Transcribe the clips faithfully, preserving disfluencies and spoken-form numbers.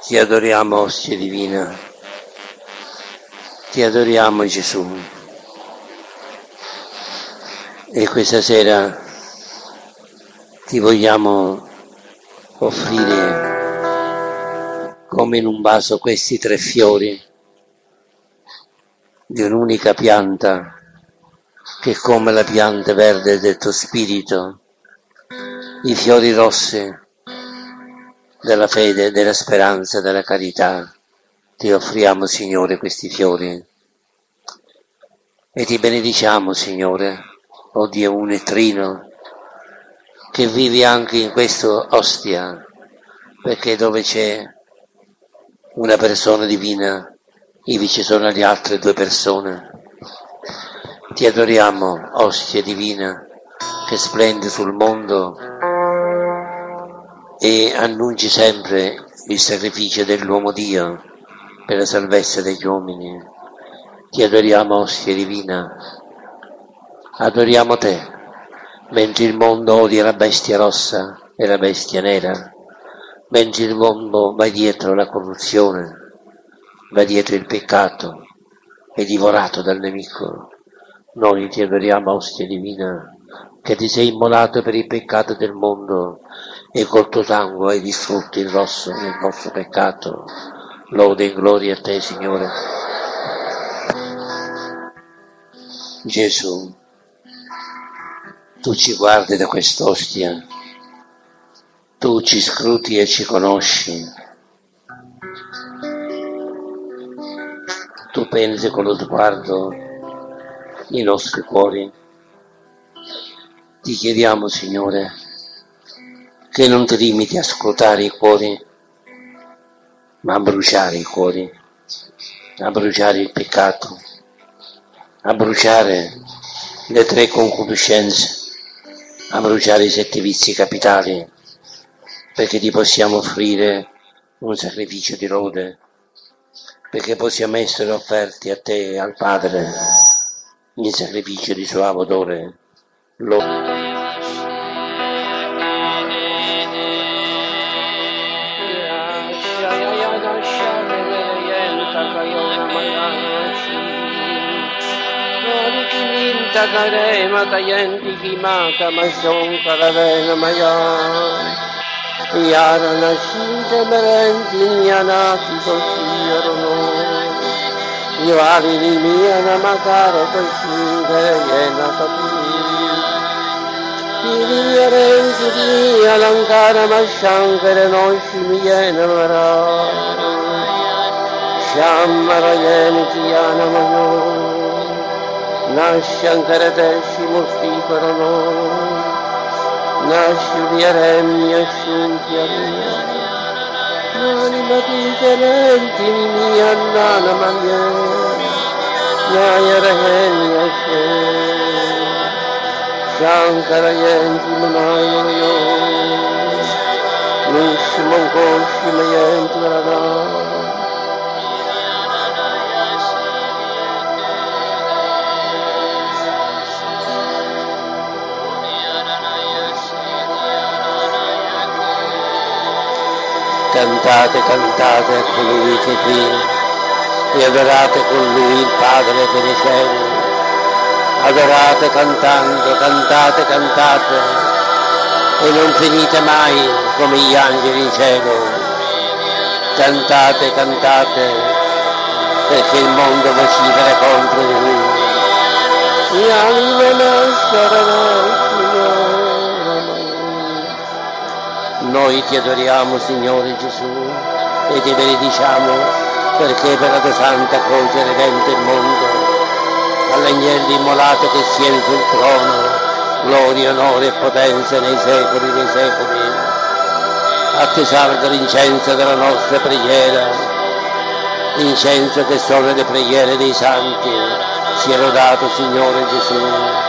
Ti adoriamo, ostia divina, ti adoriamo Gesù. E questa sera ti vogliamo offrire come in un vaso questi tre fiori di un'unica pianta che è come la pianta verde del tuo spirito, i fiori rossi della fede, della speranza, della carità. Ti offriamo, Signore, questi fiori e ti benediciamo, Signore, o Dio uno e trino, che vivi anche in questa ostia, perché dove c'è una persona divina, ivi ci sono le altre due persone. Ti adoriamo, ostia divina, che splendi sul mondo e annunci sempre il sacrificio dell'uomo Dio per la salvezza degli uomini. Ti adoriamo, ostia divina, adoriamo te, mentre il mondo odia la bestia rossa e la bestia nera, mentre il mondo va dietro la corruzione, va dietro il peccato, è divorato dal nemico. Noi ti adoriamo, ostia divina, che ti sei immolato per il peccato del mondo e col tuo sangue hai distrutto il rosso nel nostro peccato. Lode e gloria a te, Signore. Gesù, tu ci guardi da quest'ostia, tu ci scruti e ci conosci, tu pensi con lo sguardo i nostri cuori. Ti chiediamo, Signore, che non ti limiti a scrutare i cuori, ma a bruciare i cuori, a bruciare il peccato, a bruciare le tre concupiscenze, a bruciare i sette vizi capitali, perché ti possiamo offrire un sacrificio di lode, perché possiamo essere offerti a te e al Padre in sacrificio di suave odore. Lo... Karema tayanti kimaka masong karavena maya yara nashinte merenti nyanaki koshirono yari nimiana makaro koshinte yena tapi piriyarenti di alankara mashankara noshimi yena mara shammara yenti yana mayo Nashankaradesi Mustiparano Nashuriyaremya Shuntiyarya Nani Matitelenti Mia Nana Manya Nayarahenya Shem Shankarayenti Manayo Nishmankoshi Mayenti Varana Cantate, cantate a colui che è qui e adorate con lui il Padre che è nei cieli. Adorate cantando, cantate, cantate e non finite mai come gli angeli in cielo. Cantate, cantate perché il mondo vocifera contro di lui. Noi ti adoriamo, Signore Gesù, e ti benediciamo perché per la tua santa croce redente il mondo, all'agnello immolato che siede sul trono, gloria, onore e potenza nei secoli dei secoli. A te salga l'incenso della nostra preghiera, l'incenso che sono le preghiere dei santi. Sia lodato, Signore Gesù.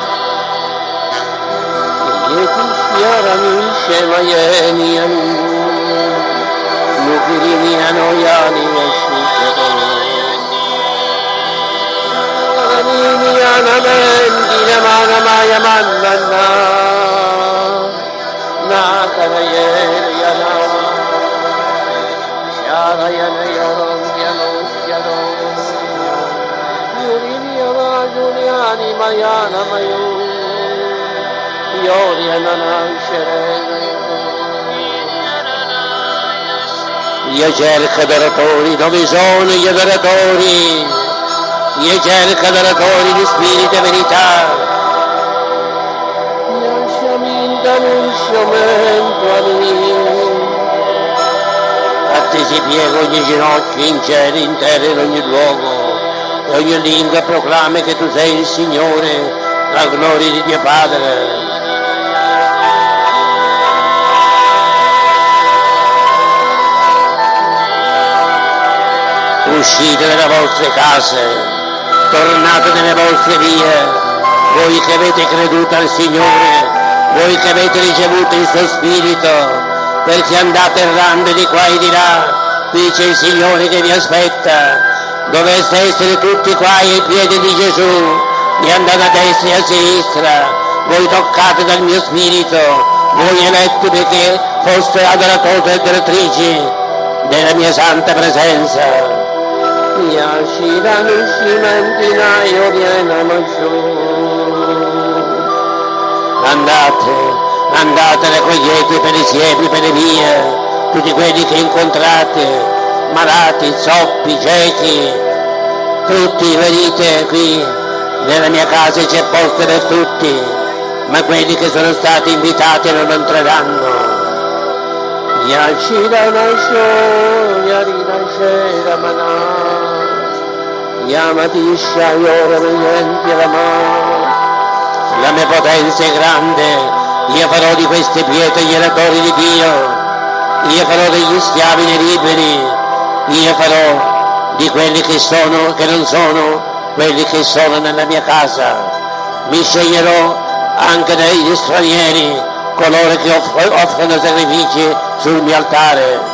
Yarani Shemayeni Nukirini Anoyani Yashikado Yarani Yanamendi Namana Maya Manana Nakarayeri Yana Io cerco adoratori, dove sono gli adoratori? Io cerco adoratori di spirito e verità. Lasciami dare strumento a me. A te si piega ogni ginocchio in cielo, in terra, in ogni luogo, e ogni lingua proclama che tu sei il Signore, la gloria di Dio Padre. Uscite dalle vostre case, tornate nelle vostre vie, voi che avete creduto al Signore, voi che avete ricevuto il suo Spirito, perché andate errando di qua e di là, qui c'è il Signore che vi aspetta, doveste essere tutti qua ai piedi di Gesù, e andate a destra e a sinistra, voi toccate dal mio Spirito, voi eletti perché foste adoratori e adoratrici della mia santa presenza. Yashiranu Shimantina Yoriana Manshu. Andate, andate, raccogliete per i siepi, per le vie, tutti quelli che incontrate, malati, zoppi, ciechi, tutti venite qui, nella mia casa c'è posto per tutti, ma quelli che sono stati invitati non entreranno. Yashirana Sho, Yarina Sheramana. Yamatisha Yoramenti Rama. La mia potenza è grande, io farò di queste pietre gli oratori di Dio, io farò degli schiavi nei liberi, io farò di quelli che sono, che non sono, quelli che sono nella mia casa. Mi sceglierò anche dagli stranieri, coloro che off- offrono sacrifici sul mio altare.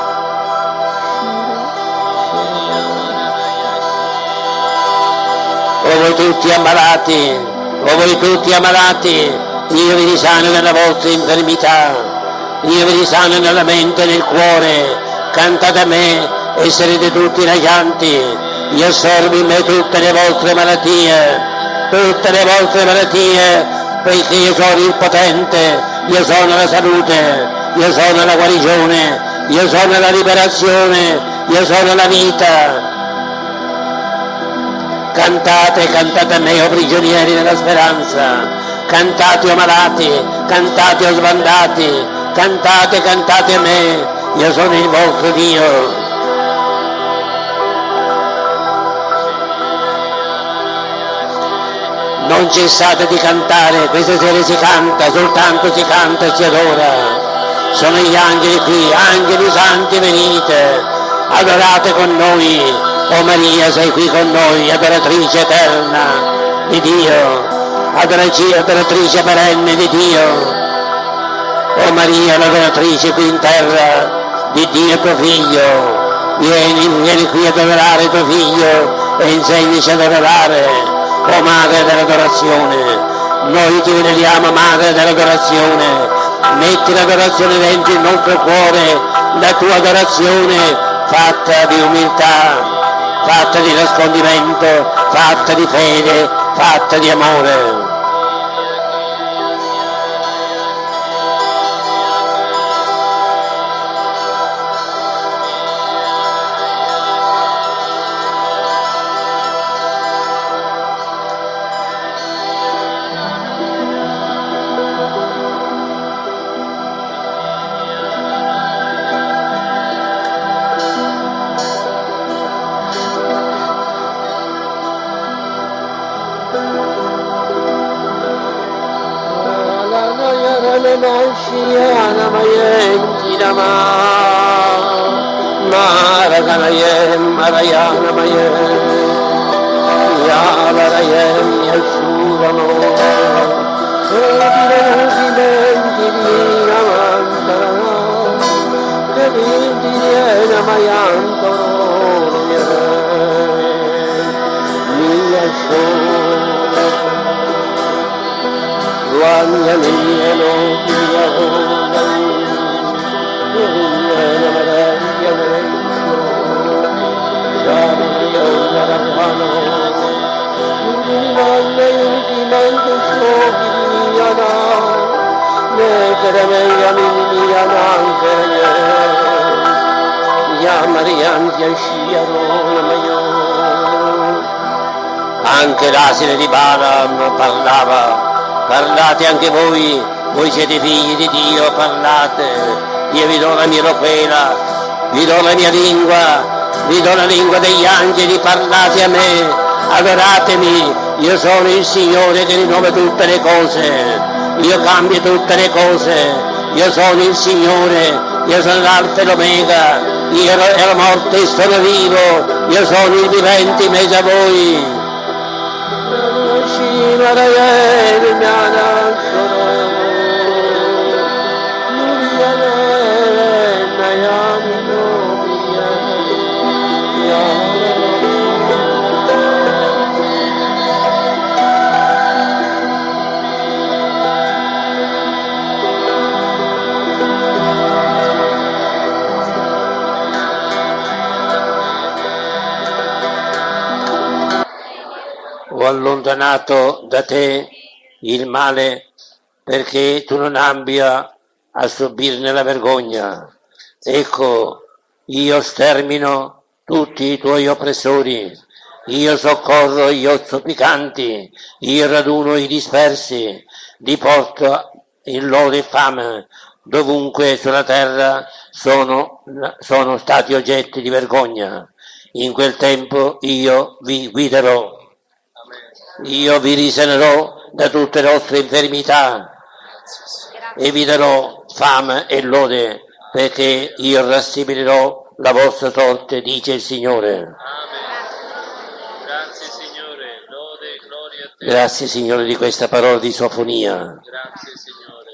O voi tutti ammalati, o voi tutti ammalati, io vi risano nella vostra infermità, io vi risano nella mente e nel cuore, cantate a me e sarete tutti raggianti, io assorbo in me tutte le vostre malattie, tutte le vostre malattie, perché io sono il potente, io sono la salute, io sono la guarigione, io sono la liberazione, io sono la vita. Cantate, cantate a me, o prigionieri della speranza, cantate o malati, cantate o sbandati, cantate, cantate a me, io sono il vostro Dio. Non cessate di cantare, questa sera si canta, soltanto si canta e si adora. Sono gli angeli qui, angeli santi venite, adorate con noi. O Maria, sei qui con noi, adoratrice eterna di Dio, adoratrice, adoratrice perenne di Dio. O Maria, l'adoratrice qui in terra di Dio tuo Figlio, vieni, vieni qui ad adorare tuo Figlio e insegnaci ad adorare, o Madre dell'adorazione. Noi ti veneriamo, Madre dell'adorazione, metti l'adorazione dentro il nostro cuore, la tua adorazione fatta di umiltà, fatta di nascondimento, fatta di fede, fatta di amore. mentre sciogli mia na, mettere meglio mia nanche, ya Marianti a sciarona maio. Anche l'asino di Balaam parlava, parlate anche voi, voi siete figli di Dio, parlate, io vi do la mia eloquela, vi do la mia lingua, vi do la lingua degli angeli, parlate a me, adoratemi, io sono il Signore che rinnova tutte le cose, io cambio tutte le cose, io sono il Signore, io sono l'Alfa e l'Omega, io ero morto e sono vivo, io sono il vivente in mezzo a voi. Ho allontanato da te il male perché tu non abbia a subirne la vergogna. Ecco, io stermino tutti i tuoi oppressori, io soccorro gli zoppicanti, io raduno i dispersi, li porto in lode e fame, dovunque sulla terra sono, sono stati oggetti di vergogna. In quel tempo io vi guiderò. Io vi risanerò da tutte le vostre infermità e vi darò fame e lode, perché io rassicurerò la vostra sorte, dice il Signore. Amen. Grazie Signore, lode e gloria a te. Grazie Signore di questa parola di sofonia. Grazie Signore.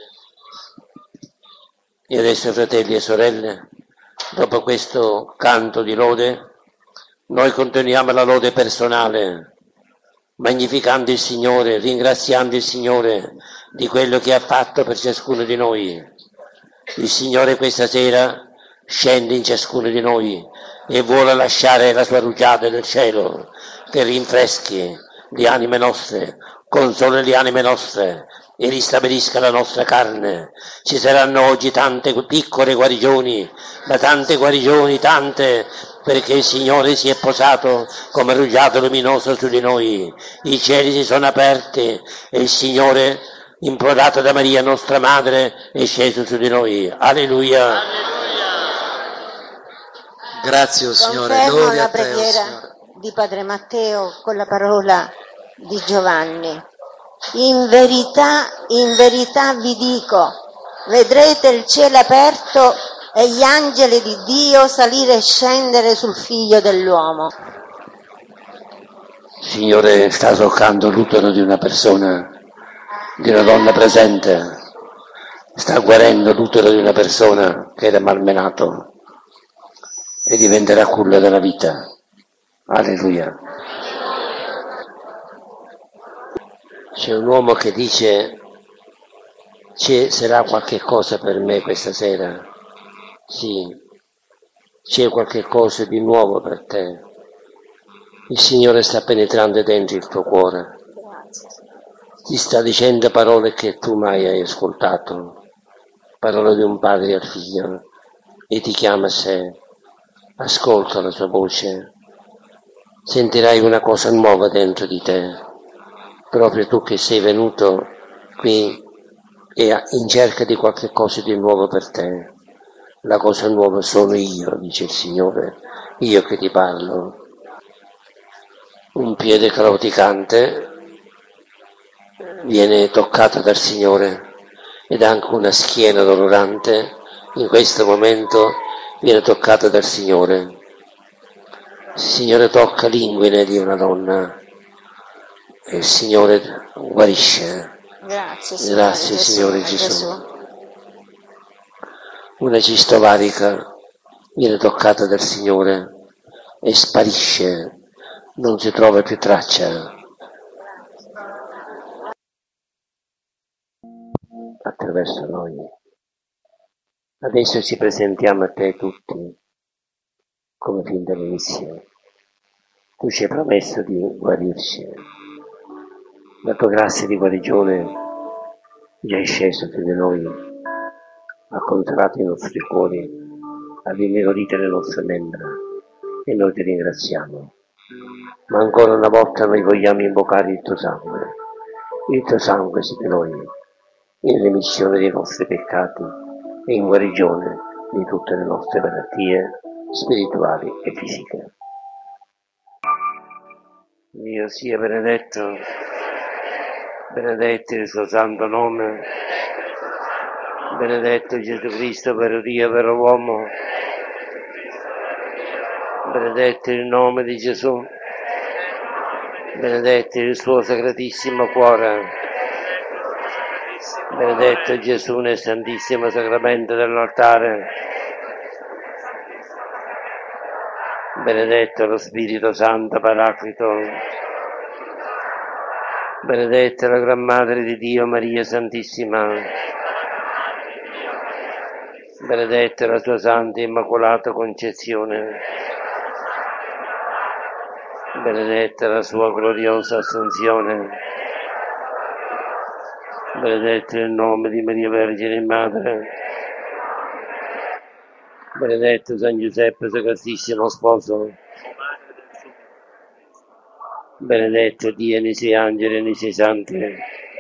E adesso, fratelli e sorelle, dopo questo canto di lode, noi continuiamo la lode personale, magnificando il Signore, ringraziando il Signore di quello che ha fatto per ciascuno di noi. Il Signore questa sera scende in ciascuno di noi e vuole lasciare la sua rugiada del cielo che rinfreschi le anime nostre, consoli le anime nostre e ristabilisca la nostra carne. Ci saranno oggi tante piccole guarigioni, ma tante guarigioni, tante, perché il Signore si è posato come rugiada luminosa su di noi. I cieli si sono aperti e il Signore, implorato da Maria, nostra Madre, è sceso su di noi. Alleluia. Grazie, oh Signore. Confermo Gloria la a te, oh preghiera Signore. di Padre Matteo con la parola di Giovanni. In verità, in verità vi dico, vedrete il cielo aperto e gli angeli di Dio salire e scendere sul Figlio dell'uomo. Il Signore sta toccando l'utero di una persona, di una donna presente, sta guarendo l'utero di una persona che era malmenato e diventerà culla della vita. Alleluia. C'è un uomo che dice: ci sarà qualche cosa per me questa sera? Sì, c'è qualche cosa di nuovo per te. Il Signore sta penetrando dentro il tuo cuore, ti sta dicendo parole che tu mai hai ascoltato, parole di un padre al figlio, e ti chiama a sé. Ascolta la sua voce, sentirai una cosa nuova dentro di te, proprio tu che sei venuto qui e in cerca di qualche cosa di nuovo per te. La cosa nuova sono io, dice il Signore, io che ti parlo. Un piede claudicante viene toccato dal Signore ed anche una schiena dolorante in questo momento viene toccata dal Signore. Il Signore tocca l'inguine di una donna e il Signore guarisce. Grazie, Signore, Grazie, Gesù, Signore Gesù. Gesù. Una cisto ovarica viene toccata dal Signore e sparisce, non si trova più traccia. Attraverso noi. Adesso ci presentiamo a te tutti, come fin dall'inizio. Tu ci hai promesso di guarirci. La tua grazia di guarigione già è scesa su di noi, ha consolato i nostri cuori, ha rinvigorito le nostre membra e noi ti ringraziamo. Ma ancora una volta noi vogliamo invocare il tuo sangue, il tuo sangue su di noi, in remissione dei nostri peccati e in guarigione di tutte le nostre malattie spirituali e fisiche. Dio sia benedetto, benedetto il suo santo nome, benedetto Gesù Cristo, vero Dio, vero uomo, benedetto il nome di Gesù, benedetto il suo sacratissimo cuore, benedetto Gesù nel santissimo sacramento dell'altare, benedetto lo Spirito Santo Paraclito, benedetta la Gran Madre di Dio Maria Santissima, benedetta la sua Santa Immacolata Concezione, benedetta la sua gloriosa Assunzione, benedetto il nome di Maria Vergine Madre, benedetto San Giuseppe Sacratissimo Sposo, benedetto Dio nei suoi angeli e nei suoi santi,